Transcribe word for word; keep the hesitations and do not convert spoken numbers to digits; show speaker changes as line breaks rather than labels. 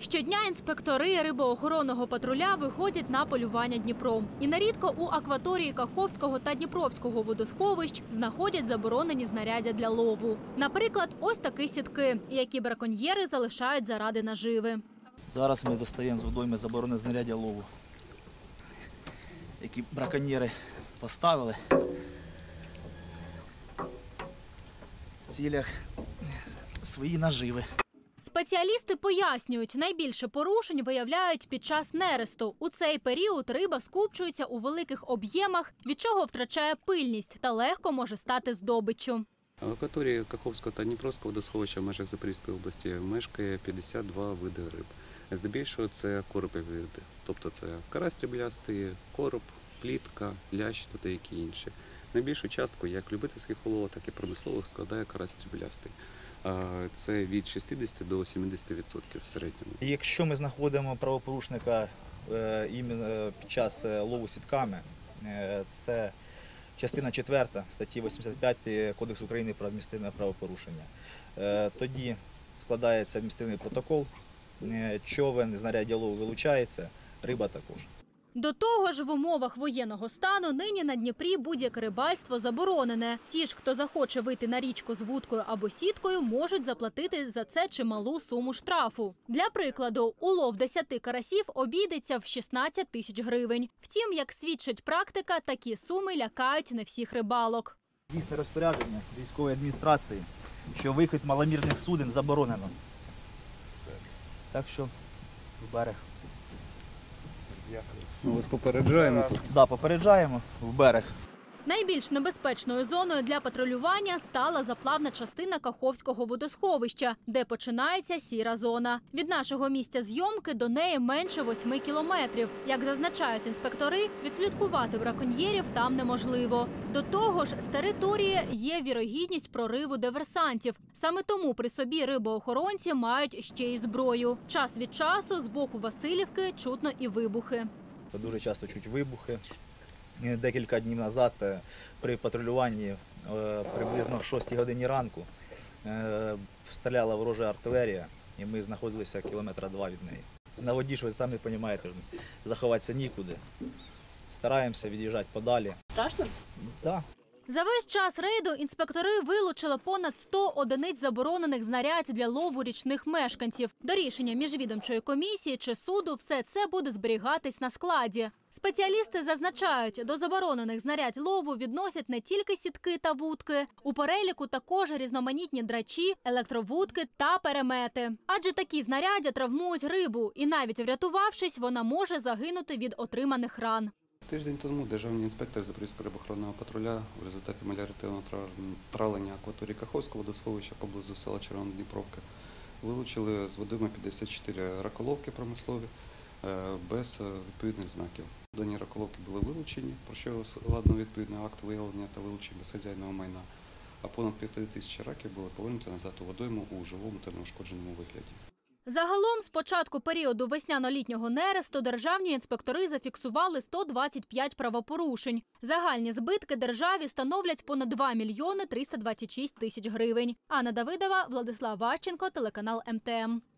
Щодня інспектори рибоохоронного патруля виходять на полювання Дніпром. І нерідко у акваторії Каховського та Дніпровського водосховищ знаходять заборонені знаряддя для лову. Наприклад, ось такі сітки, які браконьєри залишають заради наживи.
Зараз ми достаємо з водойми заборонене знаряддя лову, які браконьєри поставили в цілях свої наживи.
Спеціалісти пояснюють, найбільше порушень виявляють під час нересту. У цей період риба скупчується у великих об'ємах, від чого втрачає пильність та легко може стати здобиччю.
В акваторії Каховського та Дніпровського водосховища в межах Запорізької області мешкає п'ятдесят два види риб. Здебільшого це коропові види, тобто це карась стріблястий, короб, плітка, лящ та деякі інші. Найбільшу частку як любительських уловів, так і промислових складає карась стріблястий. Це від шістдесяти до сімдесяти відсотків в середньому.
Якщо ми знаходимо правопорушника іменно під час лову сітками, це частина четверта статті вісімдесят п'ять Кодексу України про адміністративне правопорушення. Тоді складається адміністративний протокол, човен, знаряддя лову вилучається, риба також.
До того ж, в умовах воєнного стану нині на Дніпрі будь-яке рибальство заборонене. Ті ж, хто захоче вийти на річку з вудкою або сіткою, можуть заплатити за це чималу суму штрафу. Для прикладу, улов десяти карасів обійдеться в шістнадцять тисяч гривень. Втім, як свідчить практика, такі суми лякають не всіх рибалок.
Дійсне розпорядження військової адміністрації, що вихід маломірних суден заборонено. Так що в берег.
Ми вас попереджаємо.
Так, да, попереджаємо в берег.
Найбільш небезпечною зоною для патрулювання стала заплавна частина Каховського водосховища, де починається сіра зона. Від нашого місця зйомки до неї менше восьми кілометрів. Як зазначають інспектори, відслідкувати браконьєрів там неможливо. До того ж, з території є вірогідність прориву диверсантів. Саме тому при собі рибоохоронці мають ще й зброю. Час від часу з боку Василівки чутно і вибухи.
Дуже часто чуть вибухи. Декілька днів назад при патрулюванні приблизно в шостій годині ранку стріляла ворожа артилерія, і ми знаходилися кілометра два від неї. На воді ж ви самі розумієте, заховатися нікуди. Стараємося від'їжджати подалі.
Страшно?
Так.
За весь час рейду інспектори вилучили понад сто одиниць заборонених знарядь для лову річних мешканців. До рішення міжвідомчої комісії чи суду все це буде зберігатись на складі. Спеціалісти зазначають, до заборонених знарядь лову відносять не тільки сітки та вудки. У переліку також різноманітні драчі, електровудки та перемети. Адже такі знаряддя травмують рибу, і навіть врятувавшись, вона може загинути від отриманих ран.
Тиждень тому державний інспектор Запорізького рибоохоронного патруля у результаті меліоративного травлення акваторії Каховського водосховища поблизу села Червона Дніпровка вилучили з водойми п'ятдесят чотири раколовки промислові без відповідних знаків. Дані раколовки були вилучені, про що складно відповідний акт виявлення та вилучення безхазяйного майна, а понад півтори тисячі раків були повернуті назад у водойму у живому та неушкодженому вигляді.
Загалом, з початку періоду весняно-літнього нересту державні інспектори зафіксували сто двадцять п'ять правопорушень. Загальні збитки державі становлять понад два мільйони триста двадцять шість тисяч гривень. Анна Давидова, Владислав Ващенко, телеканал ем те ем.